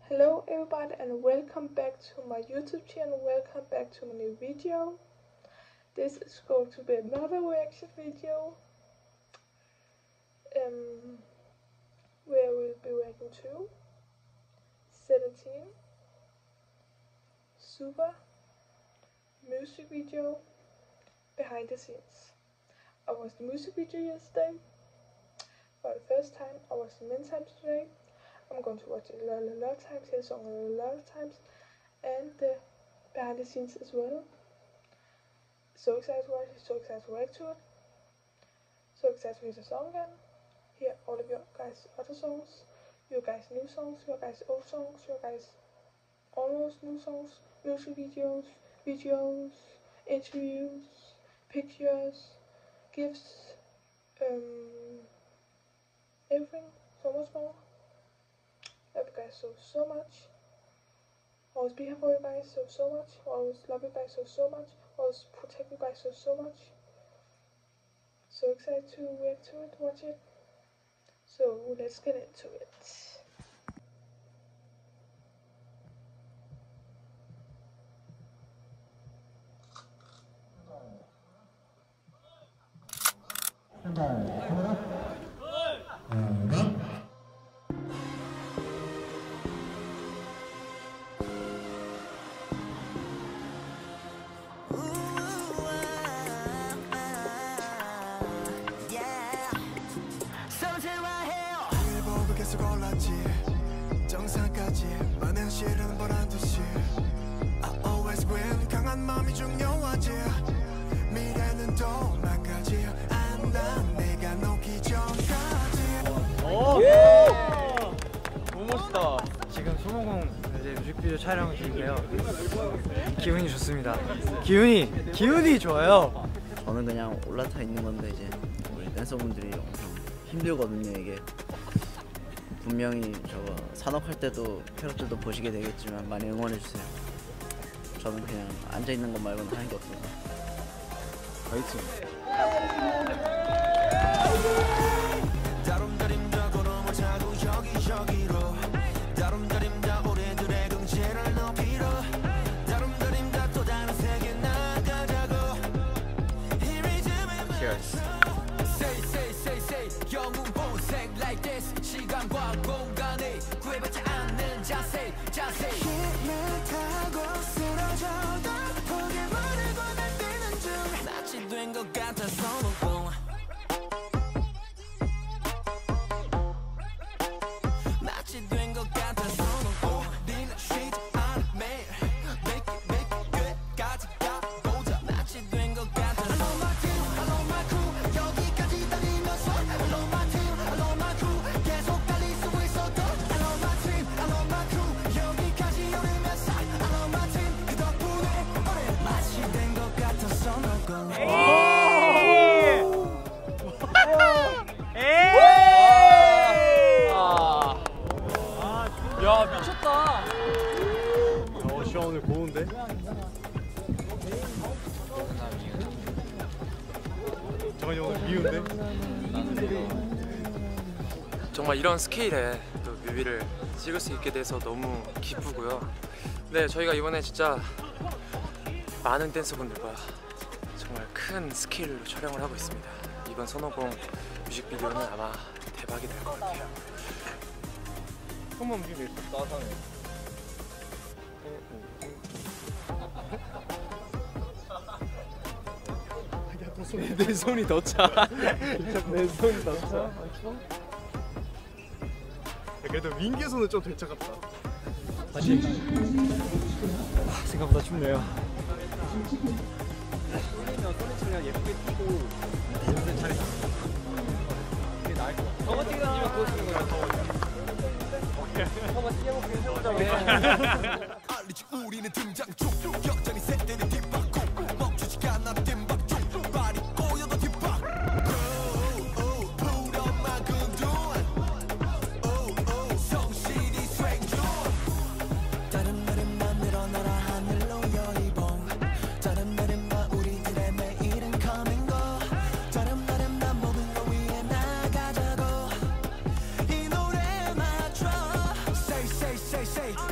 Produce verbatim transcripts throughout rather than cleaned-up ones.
Hello everybody and welcome back to my YouTube channel, welcome back to my new video. This is going to be another reaction video um, where we'll be reacting to seventeen Super music video behind the scenes. I watched the music video yesterday for the first time, I watched it many times today. I'm going to watch it a lot, a lot of times, hear the song a lot of times, and the behind the scenes as well. So excited to watch it, so excited to react to it, so excited to hear the song again, hear all of your guys' other songs, your guys' new songs, your guys' old songs, your guys' almost new songs, music videos, videos, interviews, pictures, gifts, um, everything, so much more. Love you guys so so much. Always be here for you guys so so much. Always love you guys so so much. Always protect you guys so so much. So excited to react to it, watch it. So let's get into it. 정상까지 마냥 실은 보란 듯이 I always win 강한 마음이 중요하지 미래는 도망가지 안다 내가 녹기 전까지. 오! 예! 너무 멋있다. 지금 손오공 이제 뮤직비디오 촬영 중인데요. 기분이 좋습니다. 기운이 기운이 좋아요. 저는 그냥 올라타 있는 건데 이제 우리 댄서분들이 엄청 힘들거든요. 이게 분명히 저거 산업할 때도 캐럿들도 보시게 되겠지만 많이 응원해 주세요. 저는 그냥 앉아 있는 것 말고는 하는 게 없어서. 화이팅. 다름다림다 걸어머 자꾸 여기저기로 다름다림다 우리들의 경제를 높이러 다름다림다 또 다른 세계 나가자고. Cheers. Say say say say 영웅 보색 like this 시간과 공간에 구애받지 않는 자세 자세 힘을 타고 쓰러져도 포기만을 권할 때는 좀 낯이 된 것 같아서 놓고 낯이 된 것 같아서 놓고 니는 쉬지 않아 매일 make it make it 끝까지 가보자 낯이 된 것 같아서 I love my team I love my crew 여기까지 달리면서 I love my team I love my crew 계속 달릴 수 있어도 I love my team I love my crew 여기까지 오르면서 I love my team 그 덕분에 오래 맛이 된 것 같아서 놓고 야 미쳤다. 어 시원 오늘 고운데? 정한이 오늘 미운데? 정말 이런 스케일에 또 뮤비를 찍을 수 있게 돼서 너무 기쁘고요. 네, 저희가 이번에 진짜 많은 댄서분들과 정말 큰 스케일로 촬영을 하고 있습니다. 이번 손오공 뮤직비디오는 아마 대박이 될 것 같아요. 한번 뮤비 따뜻하네. 내 손이 더 차. 내 손이 더 차. 그래도 민규 손은 좀 될 차 같다. 다시. 아, 생각보다 춥네요. 손이 그냥 예쁘게 뛰고 이런 차례. 이게 나을 것 같아. 저거 뛰면 그거 쓰는 거야. 한번 뛰어보게 해보자고. 알리지 우리는 등장 중 여전히 새때는 뒷바퀴 멈추지가 않아 뒷박 중 발이 꼬여도 뒷박 부러만 근둔 성실히 수행 중 다른 날은 늘어나라 하늘로 여의봉 다른 날은 우리들의 매일은 coming go 다른 날은 난 모든 거 위해 나가자고 이 노래 맞춰 say say say say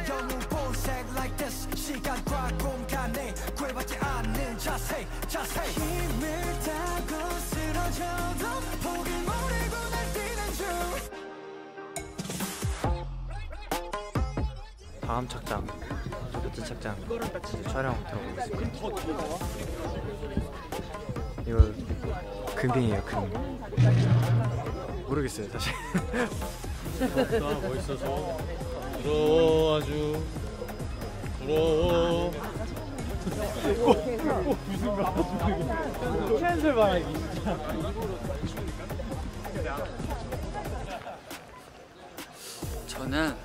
다음 착장, 몇째 착장 촬영 들어보겠습니다. 이거 금빙이에요, 금빙. 모르겠어요, 사실. 멋있어서 부러워, 아주 부러워. 캔슬 말하기. 저는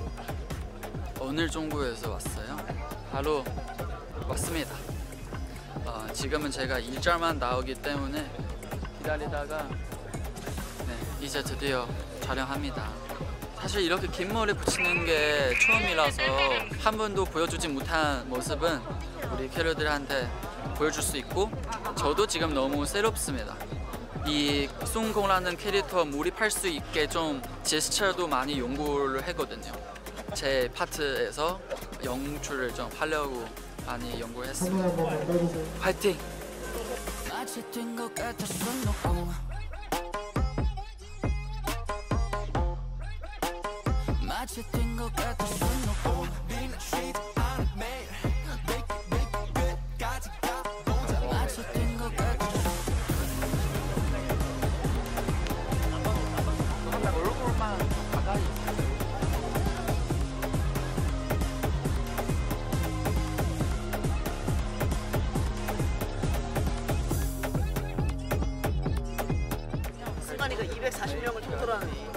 오늘 종구에서 왔어요. 바로 왔습니다. 어, 지금은 제가 일 절만 나오기 때문에 기다리다가 네, 이제 드디어 촬영합니다. 사실 이렇게 긴 머리 붙이는 게 처음이라서 한 번도 보여주지 못한 모습은 우리 캐럿들한테 보여줄 수 있고 저도 지금 너무 새롭습니다. 이 숭공라는 캐릭터 몰입할 수 있게 좀 제스처도 많이 연구를 했거든요. 제 파트에서 연출을 좀 하려고 많이 연구했습니다. 화이팅! 승관이가 이백사십 명을 통솔하네.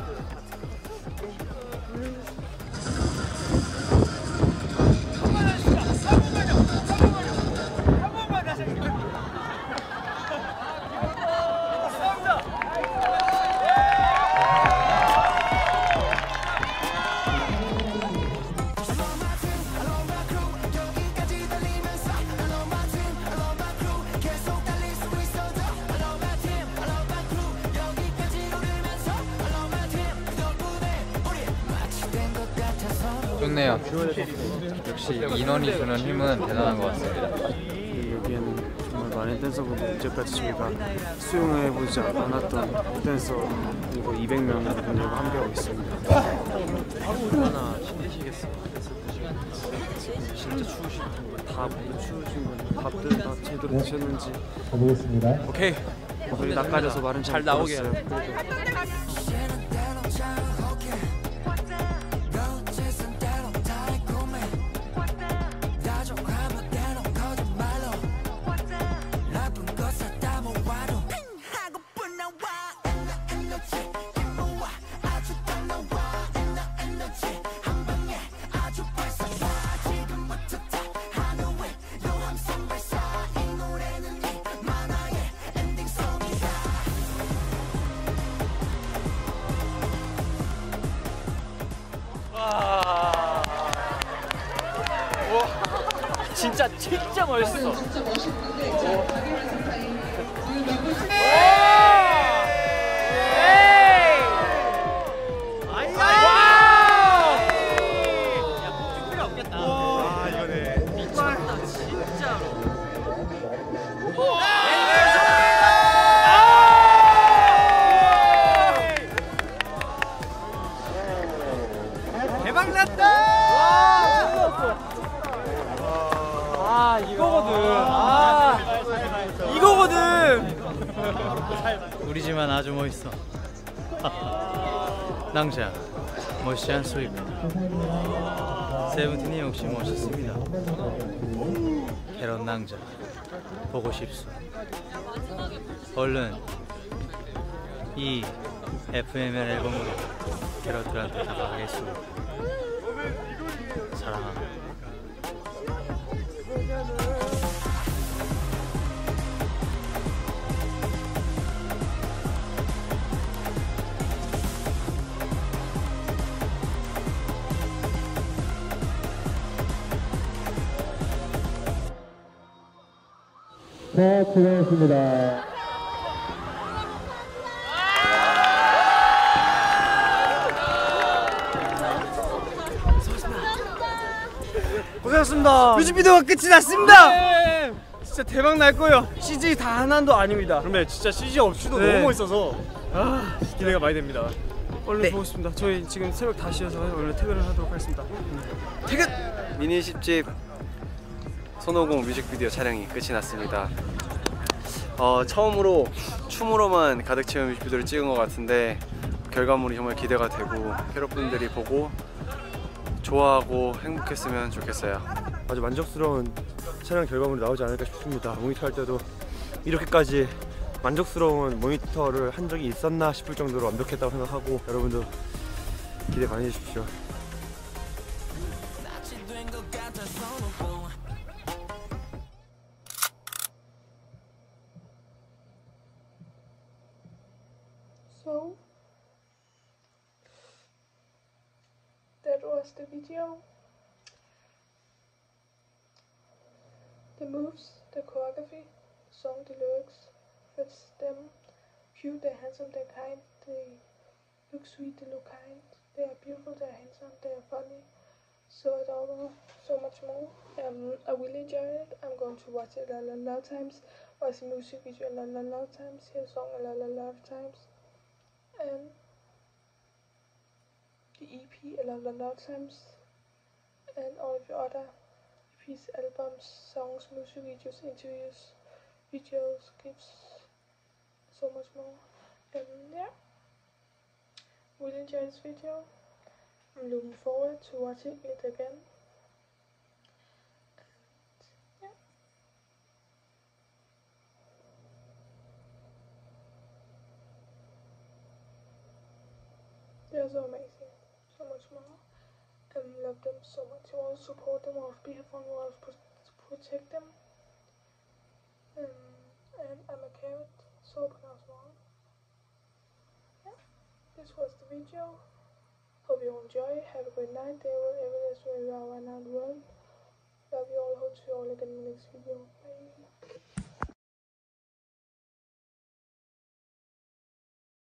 좋네요. 역시 인원이 주는 힘은 대단한 것 같습니다. 여기에는 정말 많은 댄서분들, 이제까지 저희가 수용해보지 않았던 댄서 그리고 이백 명 분들과 함께하고 있습니다. 얼마나 힘드시겠어요. 진짜 추우실 텐데. 다 모두 추우신 분, 밥들 다 제대로 드셨는지. 가보겠습니다. 오케이. 우리 낯가려서 말은 잘 나오게 해요. 진짜 진짜 멋있어. 진짜 멋있는데 자 가게를 선사인 대박났다! 아 이거거든. 아 이거거든. 우리지만 아주 멋있어. 낭자 멋있지 않소이까. 세븐틴이 역시 멋있습니다. 캐럿 낭자 보고 싶소. 얼른 이 에프엠엘 앨범으로 캐럿들한테 다가가겠소. 사랑합니다. 네, 수고하셨습니다. 고생하셨습니다. 뮤직비디오가 끝이 났습니다. 네. 진짜 대박 날 거예요. 씨지 단한도 아닙니다. 그러면 진짜 씨지 없이도 네. 너무 멋있어서 아 기대가 많이 됩니다. 얼른 네. 보고 싶습니다. 저희 지금 새벽 다시여서 원래 퇴근을 하도록 하겠습니다. 퇴근! 미니 십 집 손오공 뮤직비디오 촬영이 끝이 났습니다. 어, 처음으로 춤으로만 가득 채운 뮤직비디오를 찍은 것 같은데 결과물이 정말 기대가 되고 여러분들이 보고 좋아하고 행복했으면 좋겠어요. 아주 만족스러운 촬영 결과물이 나오지 않을까 싶습니다. 모니터 할 때도 이렇게까지 만족스러운 모니터를 한 적이 있었나 싶을 정도로 완벽했다고 생각하고 여러분도 기대 많이 해주십시오. So that was the video. The moves, the choreography, the song, the lyrics, fits them. Cute, they're handsome, they're kind, they look sweet, they look kind, they are beautiful, they're handsome, they are funny, so adorable, so much more. Um, I really enjoyed it. I'm going to watch it a lot, a lot of times, watch the music video a lot, a lot of times, hear the song a lot, a lot of times, and the E P a lot, a lot of times, and all of your other E Ps, albums, songs, music videos, interviews, videos, gifts, so much more. And yeah, really enjoyed this video. I'm looking forward to watching it again. And yeah. They're so amazing, so much more. And love them so much. You want to support them, want to be here for them, want to protect them. Um, and I'm a carrot, so pronounced wrong. Yeah, this was the video. Hope you enjoy. Have a great night, day, whatever it is where you are right now in the world. Love you all. Hope to see you all again in the next video. Bye.